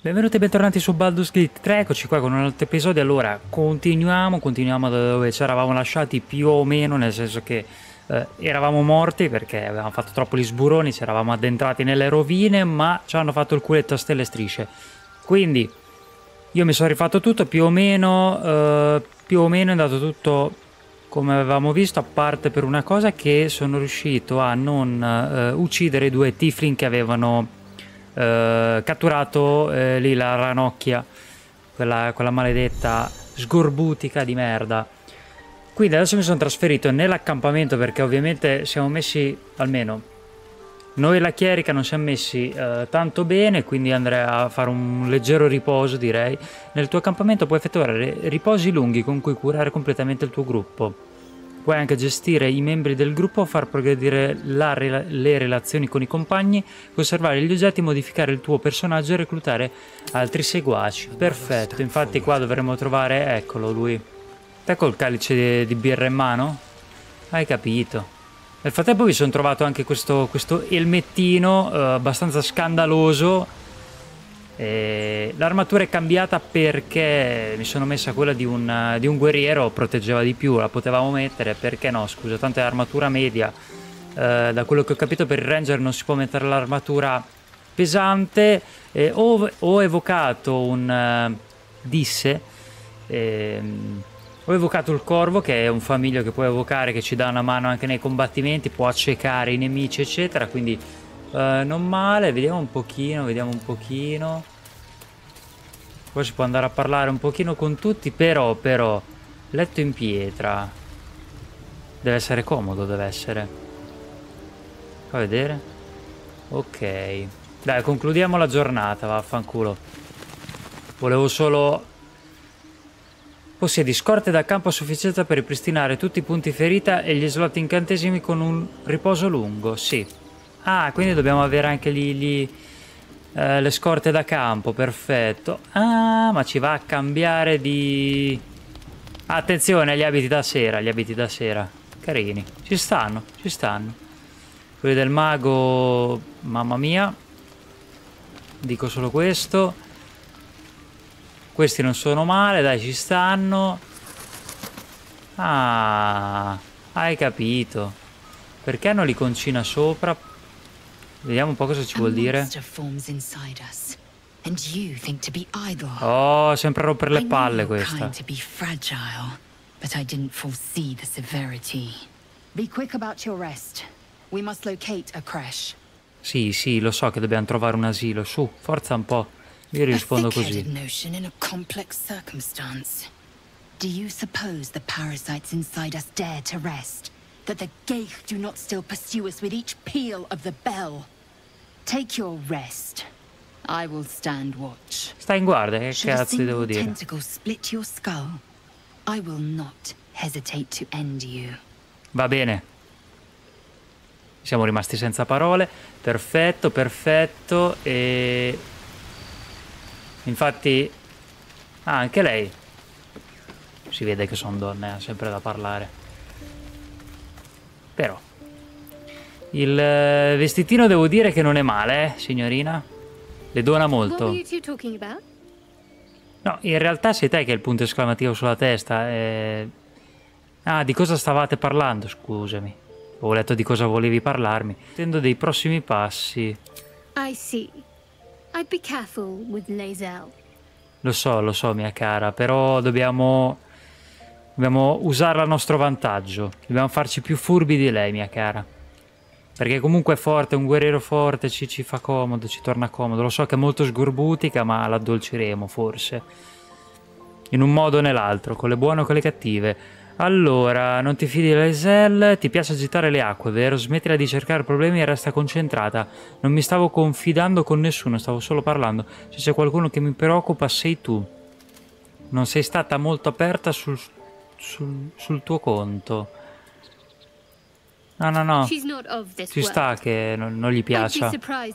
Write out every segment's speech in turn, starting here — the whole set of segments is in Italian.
Benvenuti e bentornati su Baldur's Gate 3, eccoci qua con un altro episodio. Allora, continuiamo da dove ci eravamo lasciati più o meno, nel senso che eravamo morti perché avevamo fatto troppo gli sburoni, ci eravamo addentrati nelle rovine, ma ci hanno fatto il culetto a stelle e strisce. Quindi, io mi sono rifatto tutto, più o meno è andato tutto come avevamo visto, a parte per una cosa che sono riuscito a non uccidere i due tiefling che avevano catturato lì la ranocchia, quella maledetta sgorbutica di merda. Quindi adesso mi sono trasferito nell'accampamento perché ovviamente siamo messi, almeno noi e la chierica non siamo messi tanto bene, quindi andrei a fare un leggero riposo, direi. Nel tuo accampamento puoi effettuare riposi lunghi con cui curare completamente il tuo gruppo. Puoi anche gestire i membri del gruppo, far progredire le relazioni con i compagni, conservare gli oggetti, modificare il tuo personaggio e reclutare altri seguaci. Perfetto, infatti qua dovremmo trovare, eccolo lui. Te col calice di birra in mano? Hai capito. Nel frattempo mi sono trovato anche questo elmettino abbastanza scandaloso. L'armatura è cambiata perché mi sono messa quella di un guerriero, proteggeva di più, la potevamo mettere, perché no, scusa, tanto è armatura media. Da quello che ho capito per il ranger non si può mettere l'armatura pesante. Ho evocato un disse, ho evocato il corvo, che è un famiglio che puoi evocare, che ci dà una mano anche nei combattimenti, può accecare i nemici eccetera, quindi non male. Vediamo un pochino. Poi si può andare a parlare un pochino con tutti, però letto in pietra deve essere comodo, deve essere. Fa vedere. Ok, dai, concludiamo la giornata, vaffanculo. Volevo solo... Possiedi scorte da campo a sufficienza per ripristinare tutti i punti ferita e gli slot incantesimi con un riposo lungo, sì. Ah, quindi dobbiamo avere anche le scorte da campo, perfetto. Ah, ma ci va a cambiare di... Attenzione agli abiti da sera, carini, ci stanno. Quelli del mago, mamma mia, dico solo questo. Questi non sono male, dai, ci stanno. Ah, hai capito. Perché hanno l'iconcina sopra? Vediamo un po' cosa ci vuol dire. Oh, sempre a rompere le palle questa. Sì, lo so che dobbiamo trovare un asilo. Su, forza un po'. Io rispondo così. Do you suppose the parasites inside us dare to rest? That the Geich do not still pursue us with each peal of the bell? Take your rest. I will stand watch. Stai in guardia, che cazzo ti devo dire? Should a single tentacle split your skull, I will not hesitate to end you. Va bene. Siamo rimasti senza parole. Perfetto. E... infatti... Ah, anche lei. Si vede che sono donne, ha sempre da parlare. Però il vestitino devo dire che non è male, signorina. Le dona molto. No, in realtà sei te che hai il punto esclamativo sulla testa. Ah, di cosa stavate parlando, scusami. Ho letto di cosa volevi parlarmi. Intendo dei prossimi passi. I see. I'd be careful with Lae'zel. Lo so, mia cara, però dobbiamo usarla a nostro vantaggio. Dobbiamo farci più furbi di lei, mia cara. Perché comunque è forte, è un guerriero forte, ci fa comodo, ci torna comodo. Lo so che è molto sgorbutica, ma l'addolciremo, forse. In un modo o nell'altro, con le buone o con le cattive. Allora, non ti fidi di Lae'zel? Ti piace agitare le acque, vero? Smettila di cercare problemi e resta concentrata. Non mi stavo confidando con nessuno, stavo solo parlando. Se c'è qualcuno che mi preoccupa, sei tu. Non sei stata molto aperta sul tuo conto. No. Ci sta che non gli piaccia.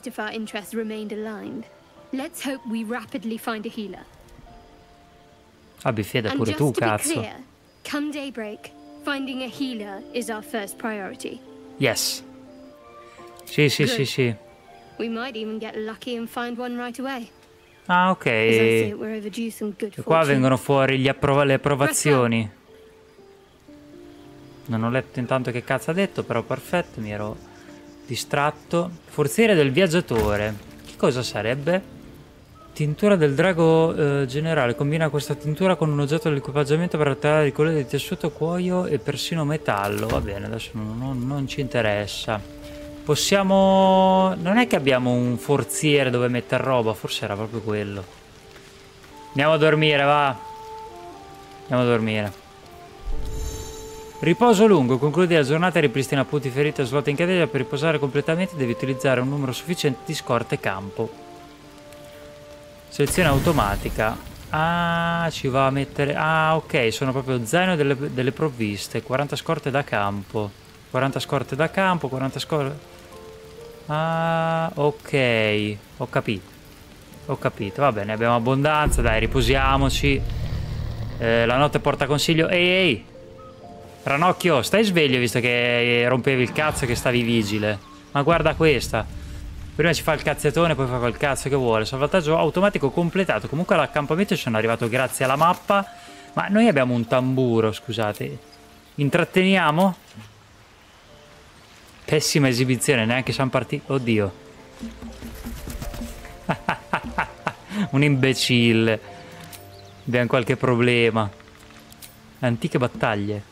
Abbi fede pure tu, cazzo. Come daybreak, finding a healer is our first priority. Yes. Sì. We might even get lucky and find one right away. Ah, ok. As I see it, we're overdue some good E qua fortune. vengono fuori le approvazioni. Non ho letto intanto che cazzo ha detto, però perfetto, mi ero distratto. Forziere del viaggiatore. Che cosa sarebbe? Tintura del drago generale. Combina questa tintura con un oggetto dell'equipaggiamento per ottenere i colori di tessuto, cuoio e persino metallo. Va bene, adesso non ci interessa. Possiamo... Non è che abbiamo un forziere dove mettere roba, forse era proprio quello. Andiamo a dormire, va. Andiamo a dormire. Riposo lungo, concludi la giornata e ripristina punti feriti a slot in catena. Per riposare completamente devi utilizzare un numero sufficiente di scorte campo. Selezione automatica. Ah, ci va a mettere... Ah, ok, sono proprio zaino delle provviste. 40 scorte da campo. 40 scorte da campo, 40 scorte... Ah, ok. Ho capito. Ho capito, va bene, abbiamo abbondanza, dai, riposiamoci. La notte porta consiglio. Ehi! Ranocchio, stai sveglio visto che rompevi il cazzo che stavi vigile. Ma guarda questa. Prima ci fa il cazzetone, poi fa quel cazzo che vuole. Salvataggio automatico completato. Comunque all'accampamento ci sono arrivato grazie alla mappa. Ma noi abbiamo un tamburo, scusate. Intratteniamo? Pessima esibizione, neanche siamo partiti. Oddio. Un imbecille. Abbiamo qualche problema. Antiche battaglie.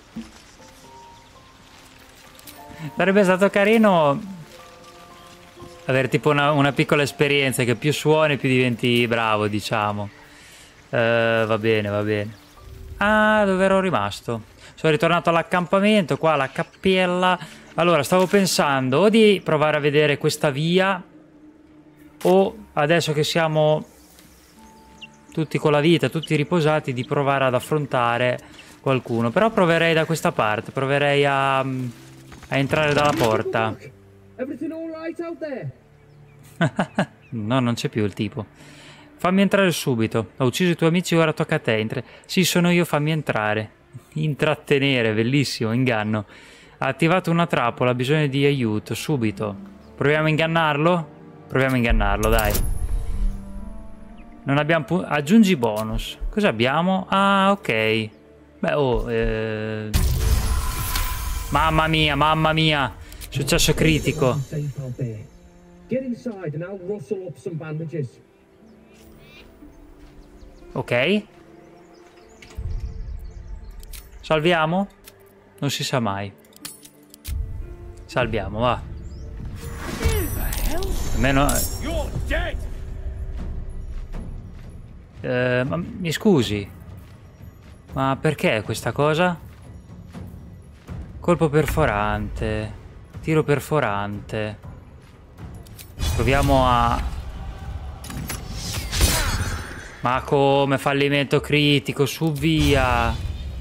Sarebbe stato carino avere tipo una piccola esperienza che più suoni più diventi bravo, diciamo. Va bene, va bene. Ah, dove ero rimasto? Sono ritornato all'accampamento, qua alla cappella. Allora, stavo pensando o di provare a vedere questa via, o adesso che siamo tutti con la vita, tutti riposati, di provare ad affrontare qualcuno. Però proverei da questa parte, proverei a entrare dalla porta. No, non c'è più il tipo. Fammi entrare subito. Ho ucciso i tuoi amici, ora tocca a te. Sì, sono io, fammi entrare. Intrattenere, bellissimo, inganno. Ha attivato una trappola, ha bisogno di aiuto, subito. Proviamo a ingannarlo? Proviamo a ingannarlo, dai. Non abbiamo aggiungi bonus. Cosa abbiamo? Ah, ok. Beh, oh, mamma mia, mamma mia. Successo critico. Ok. Salviamo? Non si sa mai. Salviamo, va. Almeno... ma mi scusi. Ma perché questa cosa? Colpo perforante. Tiro perforante. Proviamo a... Ma come fallimento critico, su via.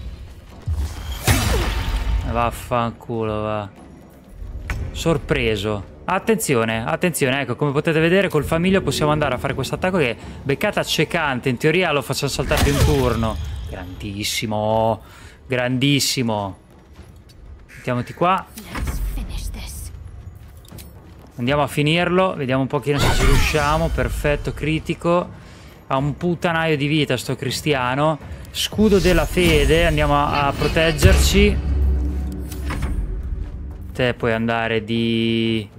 Vaffanculo, va. Sorpreso. Attenzione, attenzione, ecco, come potete vedere col famiglio possiamo andare a fare questo attacco che è beccata accecante. In teoria lo facciamo saltare di un turno. Grandissimo, grandissimo. Mettiamoti qua. Andiamo a finirlo, vediamo un pochino se ci riusciamo. Perfetto, critico. Ha un puttanaio di vita sto cristiano. Scudo della fede, andiamo a proteggerci. Te puoi andare di...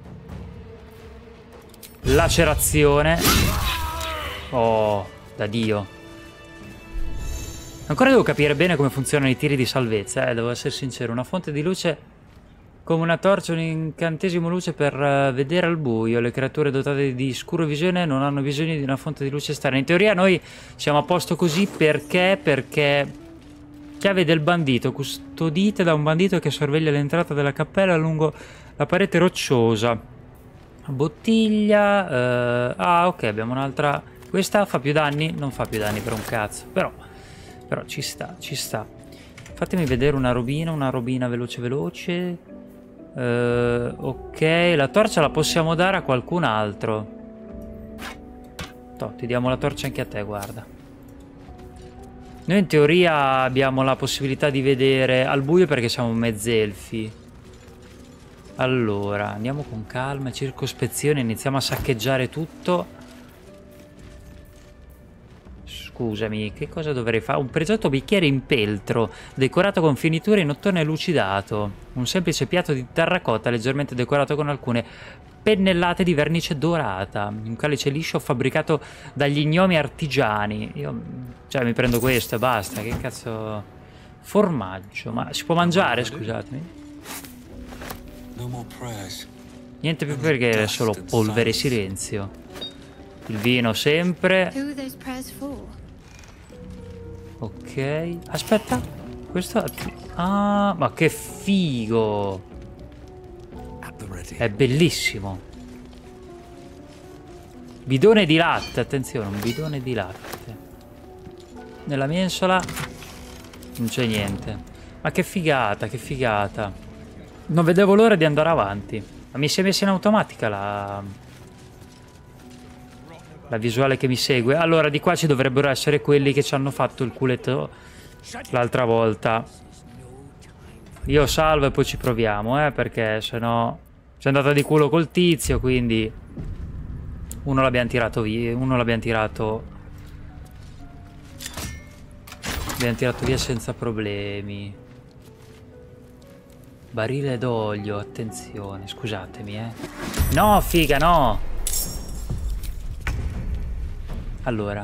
lacerazione. Oh, da Dio. Ancora devo capire bene come funzionano i tiri di salvezza, devo essere sincero. Una fonte di luce come una torcia, un incantesimo luce per vedere al buio. Le creature dotate di scuro visione non hanno bisogno di una fonte di luce esterna. In teoria noi siamo a posto così perché chiave del bandito, custodite da un bandito che sorveglia l'entrata della cappella lungo la parete rocciosa. Bottiglia. Ah, ok, abbiamo un'altra. Questa fa più danni? Non fa più danni per un cazzo. Però ci sta, ci sta. Fatemi vedere una robina veloce veloce. Ok, la torcia la possiamo dare a qualcun altro. Ti diamo la torcia anche a te, guarda. Noi in teoria abbiamo la possibilità di vedere al buio perché siamo mezzelfi. Allora, andiamo con calma, circospezione, iniziamo a saccheggiare tutto. scusami, che cosa dovrei fare? Un prezioso bicchiere in peltro, decorato con finiture in ottone lucidato. Un semplice piatto di terracotta leggermente decorato con alcune pennellate di vernice dorata. Un calice liscio fabbricato dagli gnomi artigiani. Io, cioè, mi prendo questo e basta. Che cazzo... Formaggio, ma si può mangiare, scusatemi? Niente più perché è solo polvere e silenzio. Il vino sempre. Ok. Aspetta. Questo... Ah, ma che figo. È bellissimo. Bidone di latte. Attenzione, un bidone di latte. Nella mensola non c'è niente. Ma che figata, che figata. Non vedevo l'ora di andare avanti. Ma mi si è messa in automatica la visuale che mi segue. Allora, di qua ci dovrebbero essere quelli che ci hanno fatto il culetto l'altra volta. Io salvo e poi ci proviamo, perché sennò c'è andata di culo col tizio, quindi uno l'abbiamo tirato via, l'abbiamo tirato via senza problemi. Barile d'olio, attenzione, scusatemi, No, figa, no! Allora,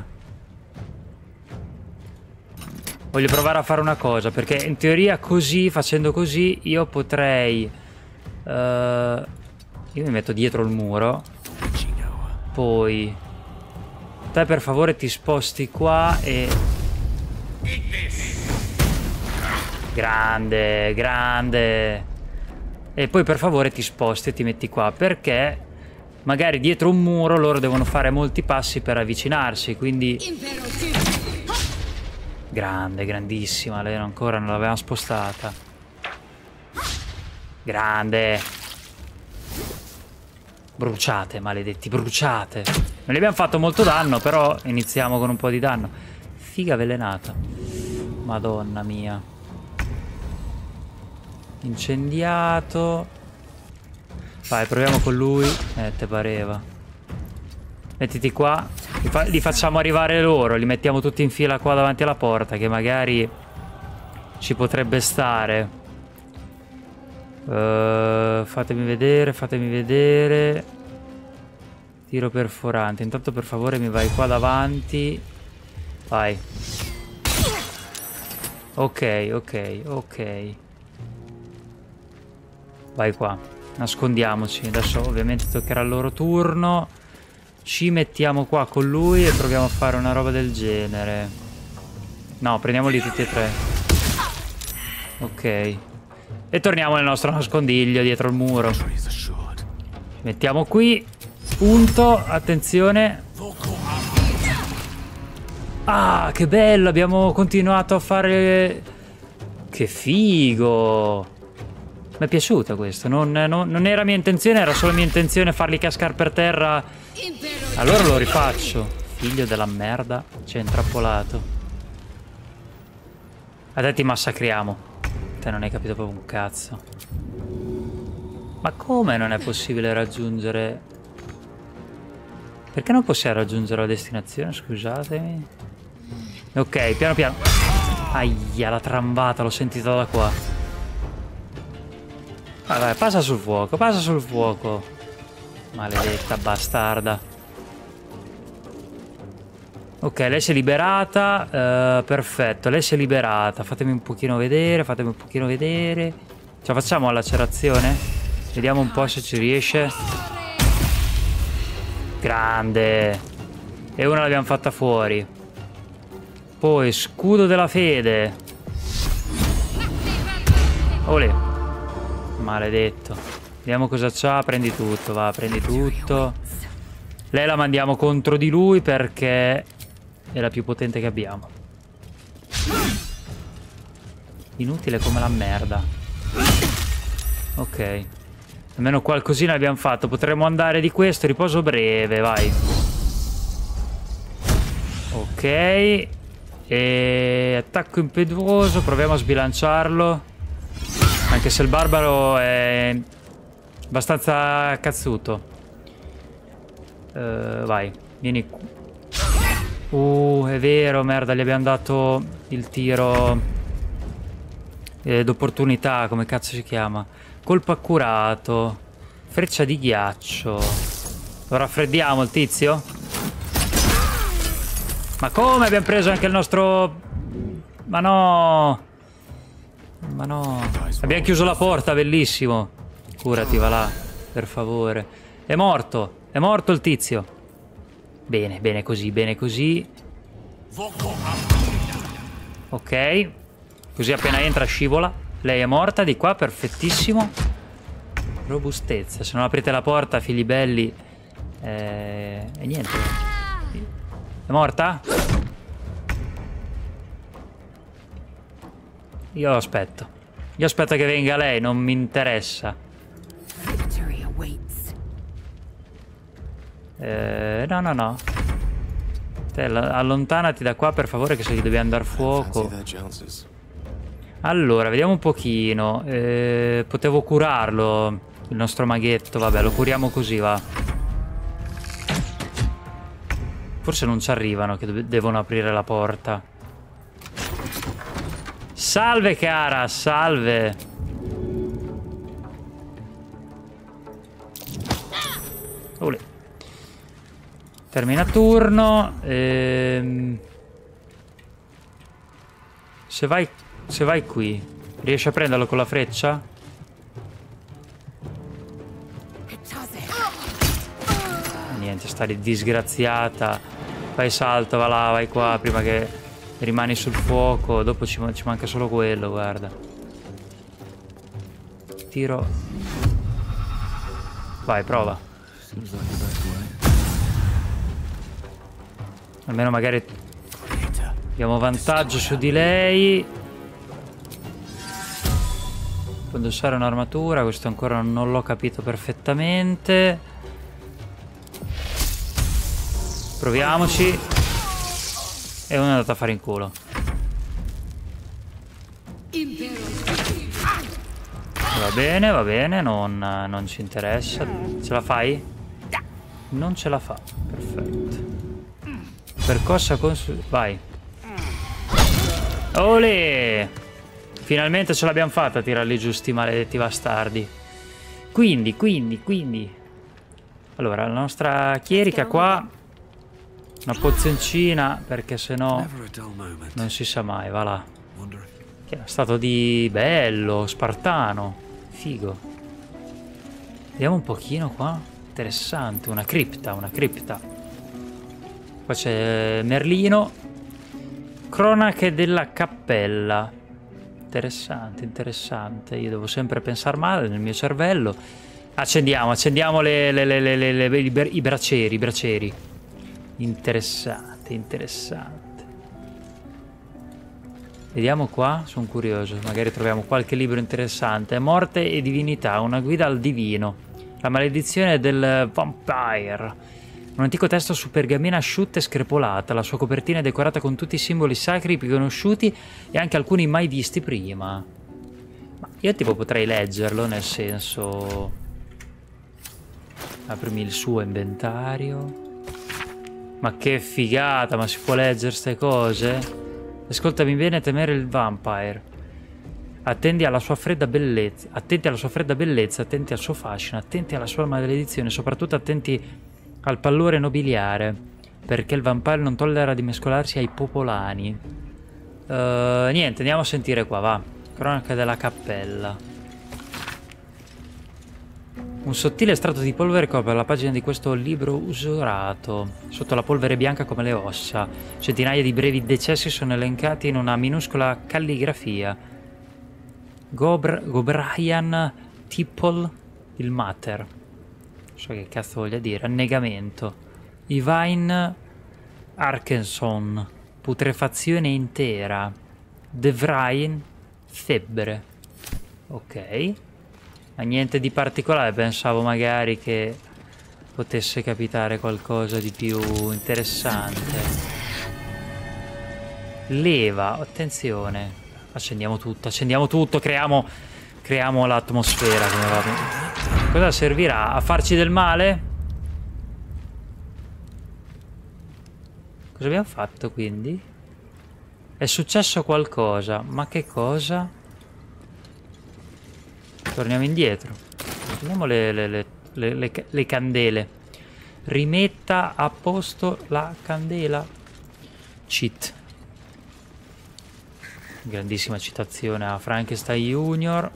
voglio provare a fare una cosa, perché in teoria così, facendo così, io potrei... io mi metto dietro il muro. Poi... te per favore ti sposti qua e... Grande, grande. E poi per favore ti sposti e ti metti qua, perché... magari dietro un muro loro devono fare molti passi per avvicinarsi, quindi... Grande, grandissima, lei ancora non l'avevamo spostata. Grande. Bruciate, maledetti, bruciate. Non gli abbiamo fatto molto danno, però iniziamo con un po' di danno. Figa avvelenata. Madonna mia. Incendiato. Vai, proviamo con lui. Te pareva. Mettiti qua. Li facciamo arrivare loro. Li mettiamo tutti in fila qua davanti alla porta, che magari ci potrebbe stare. Fatemi vedere, fatemi vedere. Tiro perforante. Intanto per favore mi vai qua davanti. Vai. Ok, ok, ok. Vai qua. Nascondiamoci. Adesso ovviamente toccherà il loro turno. Ci mettiamo qua con lui e proviamo a fare una roba del genere. No, prendiamoli tutti e tre. Ok. E torniamo nel nostro nascondiglio dietro il muro. Mettiamo qui. Punto. Attenzione. Ah, che bello. Abbiamo continuato a fare... Che figo. Mi è piaciuto questo. Non era mia intenzione, era solo mia intenzione farli cascare per terra. Allora lo rifaccio. Figlio della merda. Ci è intrappolato. Adesso ti massacriamo. Te non hai capito proprio un cazzo. Ma come non è possibile raggiungere... Perché non possiamo raggiungere la destinazione? Scusatemi. Ok, piano piano. Aia, la trambata, l'ho sentita da qua. Vai, vai, passa sul fuoco, passa sul fuoco. Maledetta bastarda. Ok, lei si è liberata. Perfetto, lei si è liberata. Fatemi un pochino vedere, fatemi un pochino vedere. Ce la facciamo la lacerazione? Vediamo un po' se ci riesce. Grande. E una l'abbiamo fatta fuori. Poi scudo della fede. Olè. Maledetto. Vediamo cosa c'ha. Prendi tutto, va, prendi tutto. Lei la mandiamo contro di lui perché è la più potente che abbiamo. Inutile come la merda. Ok. Almeno qualcosina abbiamo fatto. Potremmo andare di questo. Riposo breve, vai. Ok. E attacco impetuoso. Proviamo a sbilanciarlo. Anche se il barbaro è abbastanza cazzuto. Vai. Vieni qui. È vero, merda, gli abbiamo dato il tiro d'opportunità, come cazzo si chiama? Colpo accurato. Freccia di ghiaccio. Lo raffreddiamo il tizio? Ma come abbiamo preso anche il nostro... Ma no! Ma no! Abbiamo chiuso la porta, bellissimo. Curati, va là, per favore. È morto il tizio. Bene, bene così, bene così. Ok. Così appena entra scivola. Lei è morta di qua, perfettissimo. Robustezza. Se non aprite la porta, figli belli. E niente. È morta? Io aspetto. Io aspetto che venga lei, non mi interessa. No, no, no. Te, allontanati da qua, per favore, che se gli dobbiamo dar fuoco. Allora, vediamo un pochino. Potevo curarlo, il nostro maghetto. Vabbè, lo curiamo così, va. Forse non ci arrivano, che devono aprire la porta. Salve, cara, salve. Olè. Termina turno. Se vai qui, riesci a prenderlo con la freccia? Niente, sta di disgraziata. Fai salto, va là, vai qua, prima che rimani sul fuoco. Dopo ci manca solo quello, guarda. Tiro. Vai, prova. Almeno magari abbiamo vantaggio su di lei. Può indossare un'armatura. Questo ancora non l'ho capito perfettamente. Proviamoci. E uno è andato a fare in culo. Va bene, non ci interessa. Ce la fai? Non ce la fa. Perfetto. Percossa con... Vai. Olè! Finalmente ce l'abbiamo fatta a tirarli giù sti maledetti bastardi. Quindi. Allora, la nostra chierica qua. Una pozioncina, perché sennò non si sa mai, va là. Che è stato di bello, spartano. Figo. Vediamo un pochino qua. Interessante, una cripta. Qua c'è Merlino. Cronache della cappella. Interessante. Io devo sempre pensare male nel mio cervello. Accendiamo i braccieri. Interessante. Vediamo qua, sono curioso. Magari troviamo qualche libro interessante. Morte e divinità, una guida al divino. La maledizione del vampire. Un antico testo su pergamena asciutta e screpolata. La sua copertina è decorata con tutti i simboli sacri più conosciuti e anche alcuni mai visti prima. Ma io tipo potrei leggerlo, nel senso... Aprimi il suo inventario. Ma che figata, ma si può leggere ste cose? Ascoltami bene, temere il vampire. Attenti alla sua fredda bellezza, attenti al suo fascino, attenti alla sua maledizione, soprattutto attenti al pallore nobiliare, perché il vampire non tollera di mescolarsi ai popolani. Niente, andiamo a sentire qua, va. Cronaca della cappella. Un sottile strato di polvere copre la pagina di questo libro usurato. Sotto la polvere bianca come le ossa. Centinaia di brevi decessi sono elencati in una minuscola calligrafia. Gobrian Tipple il Mater. Non so che cazzo voglia dire. Annegamento. Ivain Arkenson. Putrefazione intera. Devrain febbre. Ok. Ma niente di particolare, pensavo magari che potesse capitare qualcosa di più interessante. Leva, attenzione. Accendiamo tutto, creiamo l'atmosfera. Cosa servirà? A farci del male? Cosa abbiamo fatto quindi? È successo qualcosa. Ma che cosa? Torniamo indietro. Prendiamo le candele. Rimetta a posto la candela. Cheat. Grandissima citazione a Frankenstein Junior.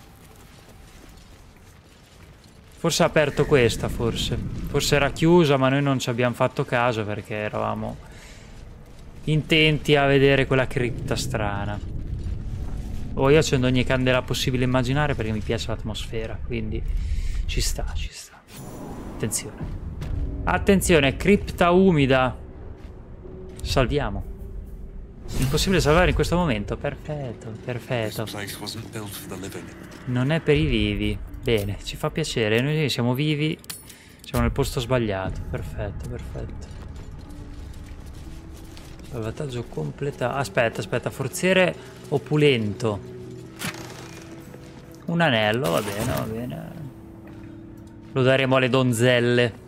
Forse ha aperto questa, forse. Forse era chiusa, ma noi non ci abbiamo fatto caso perché eravamo intenti a vedere quella cripta strana. Oh, io accendo ogni candela possibile immaginare perché mi piace l'atmosfera, quindi ci sta, ci sta. Attenzione. Attenzione, cripta umida. Salviamo. Impossibile salvare in questo momento. Perfetto, perfetto. Non è per i vivi. Bene, ci fa piacere. Noi siamo vivi. Siamo nel posto sbagliato. Perfetto, perfetto. Salvataggio completato. Aspetta, aspetta. Forziere opulento. Un anello, va bene, va bene. Lo daremo alle donzelle.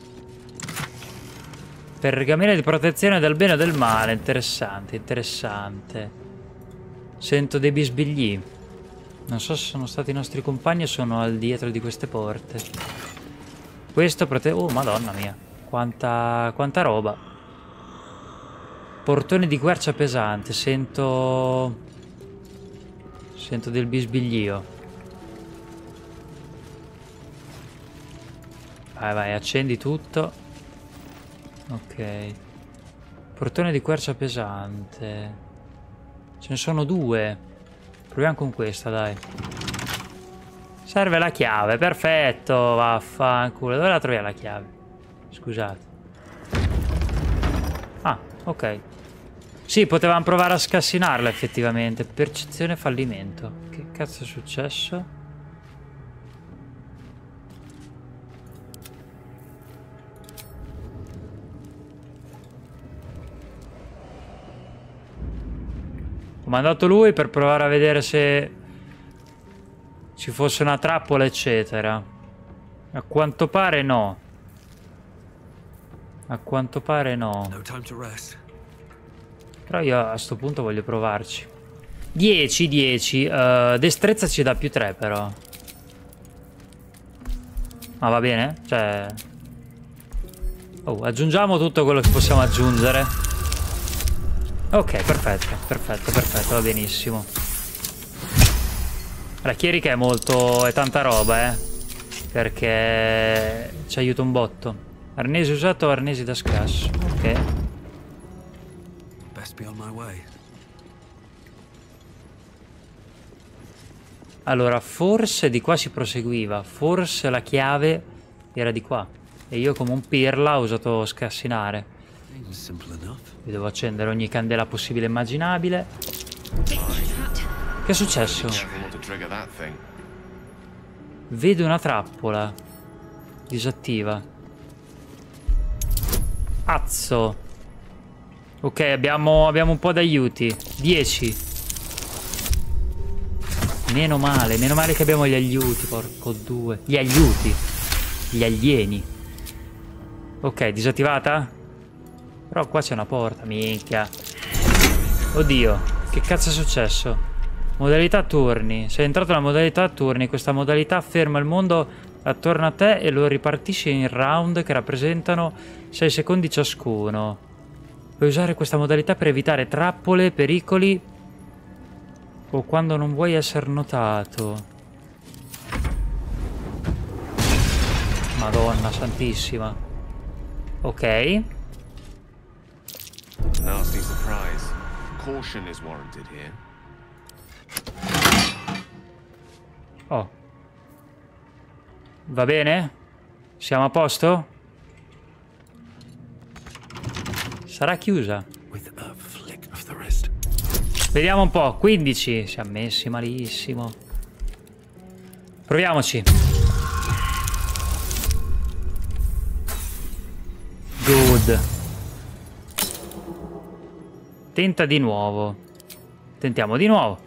Pergamena di protezione del bene o del male. Interessante, interessante. Sento dei bisbigli. Non so se sono stati i nostri compagni o sono al dietro di queste porte. Questo oh, madonna mia. Quanta roba. Portone di quercia pesante. Sento del bisbiglio. Vai, vai, accendi tutto. Ok. Portone di quercia pesante. Ce ne sono due. Proviamo con questa, dai. Serve la chiave, perfetto. Vaffanculo. Dove la troviamo la chiave? Scusate. Ah, ok. Sì, potevamo provare a scassinarla effettivamente. Percezione fallimento. Che cazzo è successo? Ho mandato lui per provare a vedere se ci fosse una trappola, eccetera. A quanto pare no. A quanto pare no. Però io a sto punto voglio provarci. 10, 10. Destrezza ci dà più 3 però. Ma va bene? Cioè... Oh, aggiungiamo tutto quello che possiamo aggiungere. Ok, perfetto, perfetto, perfetto, va benissimo. La chierica è tanta roba, perché ci aiuta un botto. Arnesi usato, arnesi da scasso. Ok. Allora, forse di qua si proseguiva. Forse la chiave era di qua. E io come un pirla ho usato scassinare. Io devo accendere ogni candela possibile e immaginabile. Che è successo? Vedo una trappola. Disattiva. Azzo. Ok, abbiamo un po' d'aiuti. 10. Meno male che abbiamo gli aiuti, porco due. Gli aiuti. Gli alieni. Ok, disattivata? Però qua c'è una porta, minchia. Oddio, che cazzo è successo? Modalità turni. Sei entrato nella modalità turni. Questa modalità ferma il mondo attorno a te e lo ripartisce in round che rappresentano 6 secondi ciascuno. Puoi usare questa modalità per evitare trappole, pericoli o quando non vuoi essere notato. Madonna santissima. Ok. Nasty surprise. Caution is warranted here. Oh. Va bene? Siamo a posto? Sarà chiusa. Vediamo un po'. 15. Siamo messi malissimo. Proviamoci. Good. Tenta di nuovo. Tentiamo di nuovo.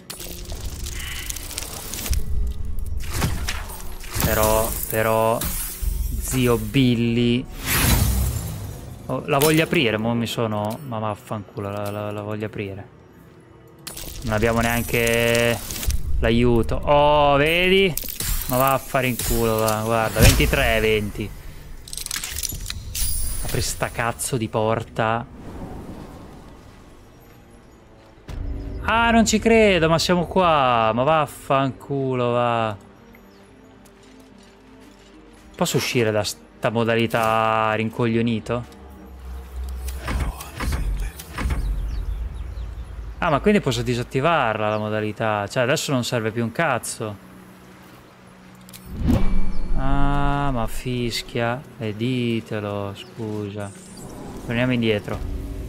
Però, zio Billy. Oh, la voglio aprire, mo mi sono... Ma vaffanculo, la voglio aprire. Non abbiamo neanche l'aiuto. Oh, vedi? Ma va a fare in culo, va. Guarda, 23-20. Apri sta cazzo di porta. Ah, non ci credo, ma siamo qua. Ma vaffanculo, va. Posso uscire da sta modalità rincoglionito? Ah, ma quindi posso disattivarla la modalità. Cioè, adesso non serve più un cazzo. Ah, ma fischia. E ditelo, scusa. Torniamo indietro.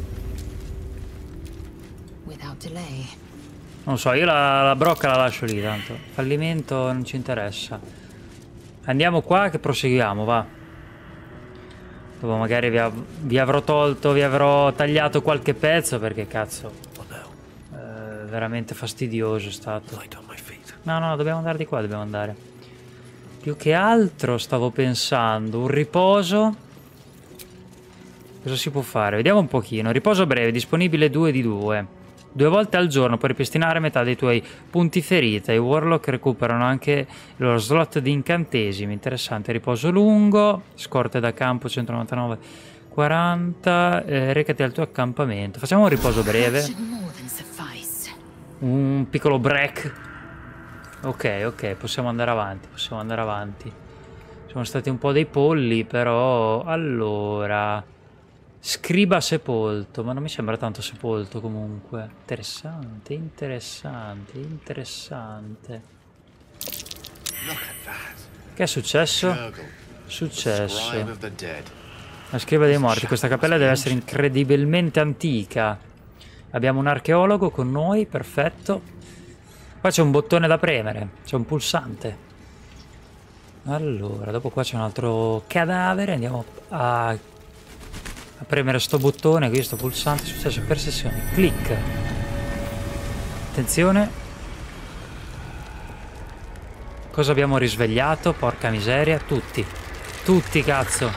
Non so, io la brocca la lascio lì, tanto. Fallimento non ci interessa. Andiamo qua che proseguiamo, va. Dopo magari vi avrò tolto, vi avrò tagliato qualche pezzo, perché cazzo... veramente fastidioso è stato. No, dobbiamo andare di qua, dobbiamo andare. Più che altro stavo pensando, un riposo. Cosa si può fare? Vediamo un pochino. Riposo breve, disponibile 2 di 2. 2 volte al giorno puoi ripristinare metà dei tuoi punti ferita. I Warlock recuperano anche il loro slot di incantesimi. Interessante. Riposo lungo, scorte da campo 199, 40. Recati al tuo accampamento. Facciamo un riposo breve. Un piccolo break. Ok, possiamo andare avanti, Siamo stati un po' dei polli, però... Allora... Scriba sepolto, ma non mi sembra tanto sepolto comunque. Interessante. Che è successo? La scriba dei morti. Questa cappella deve essere incredibilmente antica. Abbiamo un archeologo con noi, perfetto. Qua c'è un bottone da premere, c'è un pulsante. Allora, dopo qua c'è un altro cadavere. Andiamo a premere sto bottone, qui sto pulsante. Successo per sessione, clic. Attenzione. Cosa abbiamo risvegliato? Porca miseria, tutti cazzo.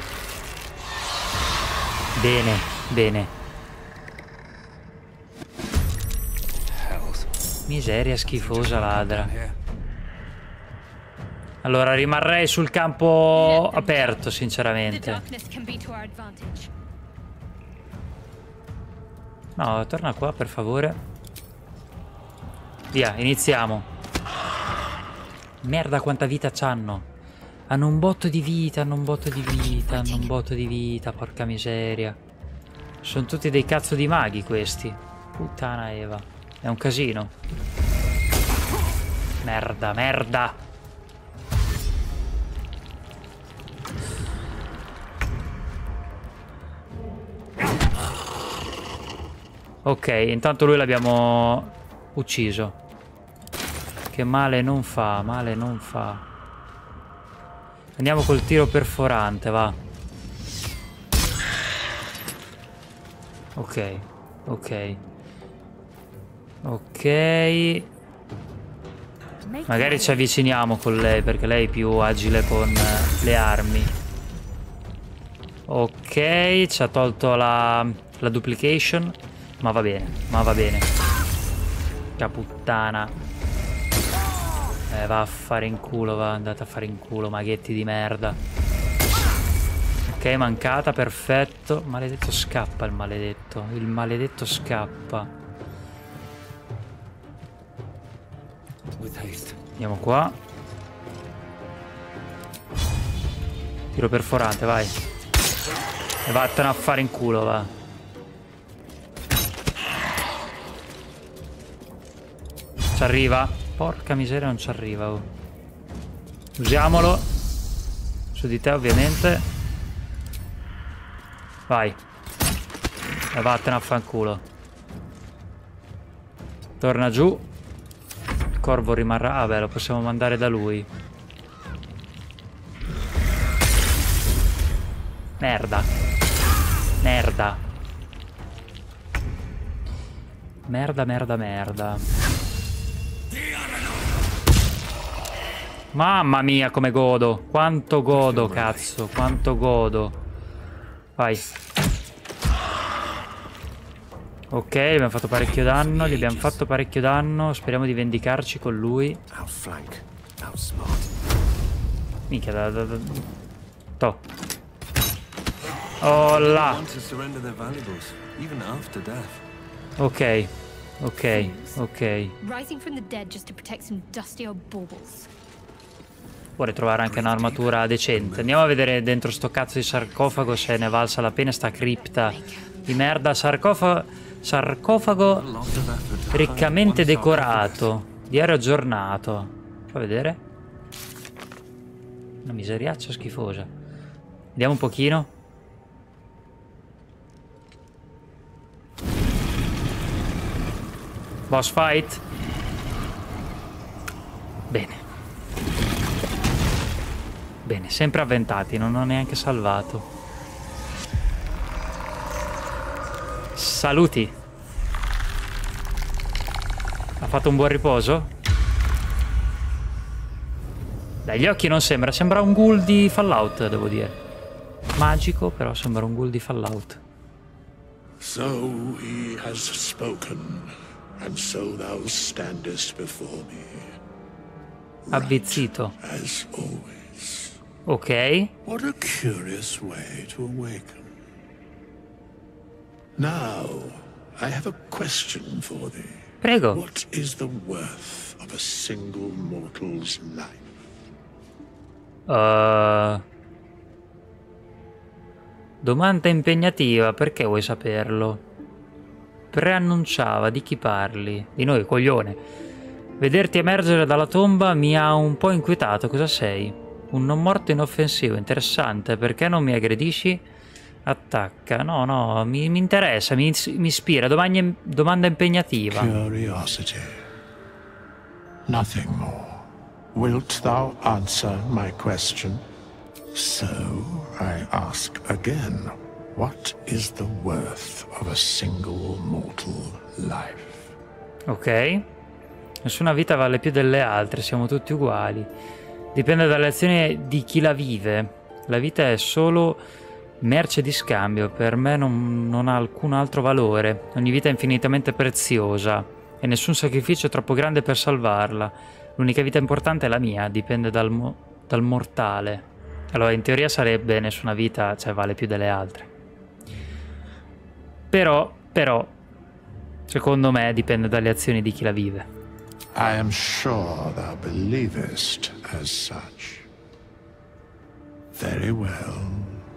Bene. Miseria schifosa ladra. Allora rimarrei sul campo aperto, sinceramente. No, torna qua per favore. Via, iniziamo. Merda quanta vita c'hanno. Hanno un botto di vita, porca miseria. Sono tutti dei cazzo di maghi questi. Puttana Eva. È un casino. Merda. Ok, intanto lui l'abbiamo ucciso. Che male non fa. Andiamo col tiro perforante, va. Ok. Magari ci avviciniamo con lei, perché lei è più agile con le armi. Ok, ci ha tolto la duplication. Ma va bene. Che puttana. Va a fare in culo, andate a fare in culo, maghetti di merda. Ok, mancata, perfetto. Maledetto scappa, il maledetto scappa. Andiamo qua. Tiro perforante, vai. E vattene a fare in culo, va. Ci arriva? Porca miseria, non ci arriva, oh. Usiamolo. Su di te, ovviamente. Vai. E vattene a fanculo. Torna giù. Il corvo rimarrà... Ah beh, lo possiamo mandare da lui. Merda. Mamma mia come godo. Quanto godo, cazzo. Quanto godo. Vai. Ok, gli abbiamo fatto parecchio danno, gli abbiamo fatto parecchio danno. Speriamo di vendicarci con lui. Outflank. Outsmart. Minchia, Toh. Oh là. Want to surrender their valuables, even after death. Ok, ok, ok. Rising from the dead just to protect some dusty old baubles. Vuole trovare anche un'armatura decente. Andiamo a vedere dentro sto cazzo di sarcofago se ne valsa la pena sta cripta di merda. Sarcofago riccamente decorato. Diario aggiornato. Fa vedere. Una miseriaccia schifosa. Vediamo un pochino. Boss fight. Bene. Bene, sempre avventati, non ho neanche salvato. Saluti. Ha fatto un buon riposo? Dagli occhi non sembra, sembra un ghoul di Fallout, devo dire. Magico, però sembra un ghoul di Fallout. So he has spoken, and so thou standest before me. Avvizzito. As always. Ok. What a curious way to awaken. Now, I have a question for thee. Prego. What is the worth of a single mortal's life? Domanda impegnativa, perché vuoi saperlo? Preannunciava, di chi parli? Di noi, coglione. Vederti emergere dalla tomba mi ha un po' inquietato, cosa sei? Un non morto inoffensivo, interessante, perché non mi aggredisci? Attacca, no, mi interessa, mi ispira, domanda impegnativa. Curiosity. Nothing more. Wilt thou answer my question? So, I ask again, what is the worth of a single mortal life? Ok. Nessuna vita vale più delle altre, siamo tutti uguali. Dipende dalle azioni di chi la vive. La vita è solo merce di scambio, per me non ha alcun altro valore. Ogni vita è infinitamente preziosa e nessun sacrificio è troppo grande per salvarla. L'unica vita importante è la mia, dipende dal mortale. Allora, in teoria sarebbe nessuna vita, cioè vale più delle altre. Però, secondo me dipende dalle azioni di chi la vive. I am sure thou believest as such. Very well.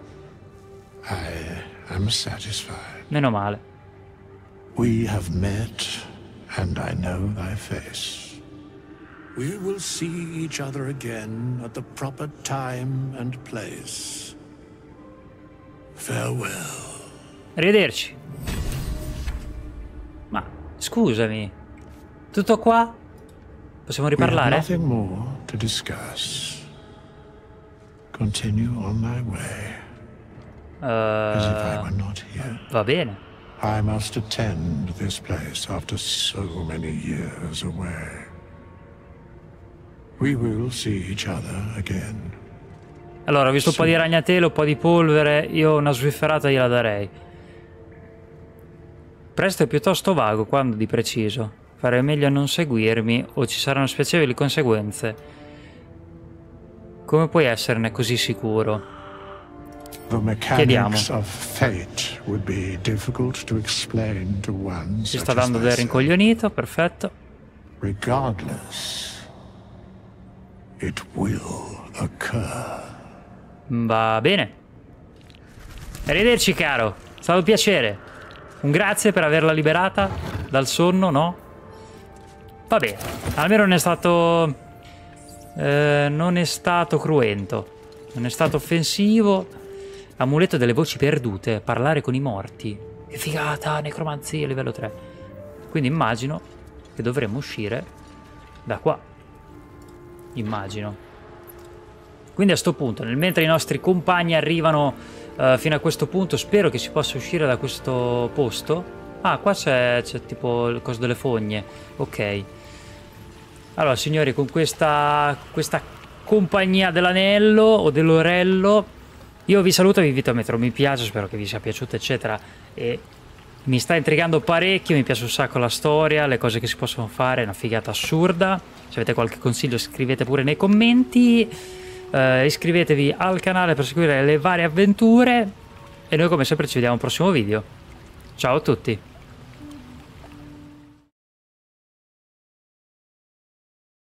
I am satisfied. Meno male. We have met, and I know thy face. We will see each other again at the proper time and place. Farewell. Arrivederci. Ma, scusami. Tutto qua? Possiamo We have riparlare? nothing more to discuss. Continue on thy way, as if I were not here. Va bene. I must attend this place after so many years away. We will see each other again. Allora, ho visto un po' di ragnatele, un po' di polvere. Io una swifferata gliela darei. Presto è piuttosto vago, quando di preciso. Farei meglio a non seguirmi o ci saranno spiacevoli conseguenze. Come puoi esserne così sicuro? The mechanics of fate would be difficult to explain to one Ci such sta as dando del thyself. rincoglionito, perfetto. Regardless, it will occur. Va bene. Arrivederci, caro. È stato un piacere. Un grazie per averla liberata dal sonno, no? Va bene. Almeno non è stato cruento. Non è stato offensivo. Amuleto delle voci perdute. Parlare con i morti. Che figata, necromanzia livello 3. Quindi immagino che dovremmo uscire da qua. Immagino. Quindi a sto punto, mentre i nostri compagni arrivano fino a questo punto, spero che si possa uscire da questo posto. Ah, qua c'è tipo il coso delle fogne. Ok. Allora, signori, con questa compagnia dell'anello o dell'orello, io vi saluto e vi invito a mettere un mi piace, spero che vi sia piaciuto, eccetera. E Mi sta intrigando parecchio, mi piace un sacco la storia, le cose che si possono fare, è una figata assurda. Se avete qualche consiglio scrivete pure nei commenti, iscrivetevi al canale per seguire le varie avventure e noi come sempre ci vediamo al prossimo video. Ciao a tutti!